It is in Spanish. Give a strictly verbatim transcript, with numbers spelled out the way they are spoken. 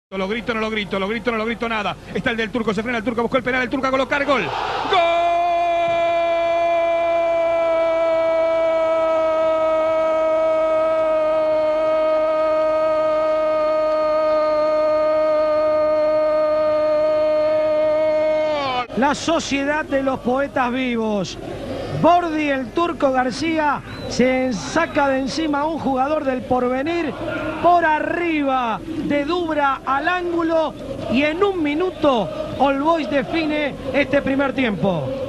Lo grito, no lo grito, lo grito, no lo grito nada. Está el del Turco, se frena el Turco, buscó el penal, el Turco a colocar gol. ¡Gol! La sociedad de los poetas vivos. Bordi, el Turco García, se saca de encima a un jugador del Porvenir por arriba de Dubra al ángulo y en un minuto All Boys define este primer tiempo.